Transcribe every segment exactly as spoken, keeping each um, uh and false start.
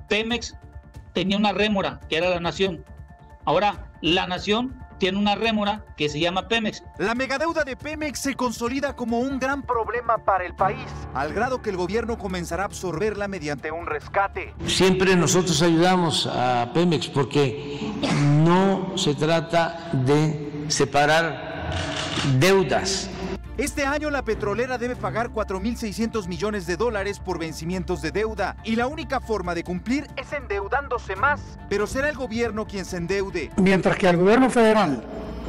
Pemex tenía una rémora, que era La Nación. Ahora, La Nación tiene una rémora que se llama Pemex. La megadeuda de Pemex se consolida como un gran problema para el país, al grado que el gobierno comenzará a absorberla mediante un rescate. Siempre nosotros ayudamos a Pemex porque no se trata de separar deudas. Este año la petrolera debe pagar cuatro mil seiscientos millones de dólares por vencimientos de deuda y la única forma de cumplir es endeudándose más. Pero será el gobierno quien se endeude. Mientras que al gobierno federal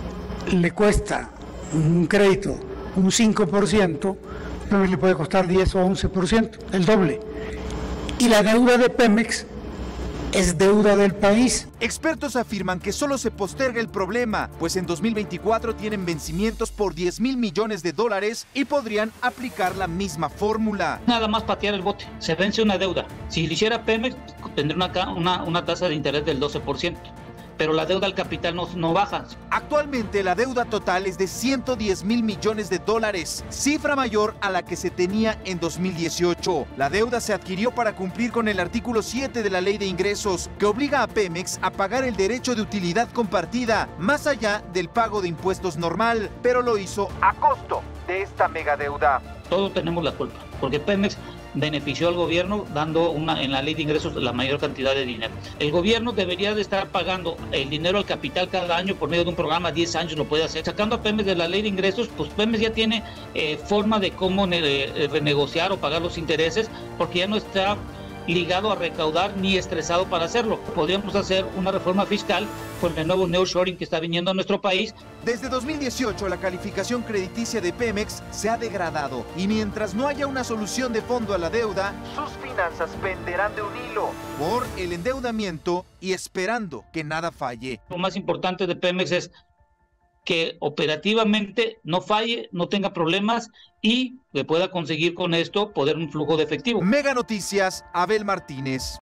le cuesta un crédito un cinco por ciento, Pemex le puede costar diez o once por ciento, el doble. Y la deuda de Pemex es deuda del país. Expertos afirman que solo se posterga el problema, pues en dos mil veinticuatro tienen vencimientos por diez mil millones de dólares y podrían aplicar la misma fórmula. Nada más patear el bote, se vence una deuda. Si lo hiciera Pemex, tendría una, una, una tasa de interés del doce por ciento. Pero la deuda al capital no, no baja. Actualmente la deuda total es de ciento diez mil millones de dólares, cifra mayor a la que se tenía en dos mil dieciocho. La deuda se adquirió para cumplir con el artículo siete de la Ley de Ingresos, que obliga a Pemex a pagar el derecho de utilidad compartida, más allá del pago de impuestos normal, pero lo hizo a costo de esta megadeuda. Todos tenemos la culpa, porque Pemex benefició al gobierno dando una, en la Ley de Ingresos la mayor cantidad de dinero. El gobierno debería de estar pagando el dinero al capital cada año por medio de un programa, diez años lo puede hacer. Sacando a Pemex de la Ley de Ingresos, pues Pemex ya tiene eh, forma de cómo eh, renegociar o pagar los intereses, porque ya no está ligado a recaudar ni estresado para hacerlo. Podríamos hacer una reforma fiscal con el nuevo nearshoring que está viniendo a nuestro país. Desde dos mil dieciocho la calificación crediticia de Pemex se ha degradado y mientras no haya una solución de fondo a la deuda, sus finanzas penderán de un hilo por el endeudamiento y esperando que nada falle. Lo más importante de Pemex es que operativamente no falle, no tenga problemas y que pueda conseguir con esto poder un flujo de efectivo. Mega Noticias, Abel Martínez.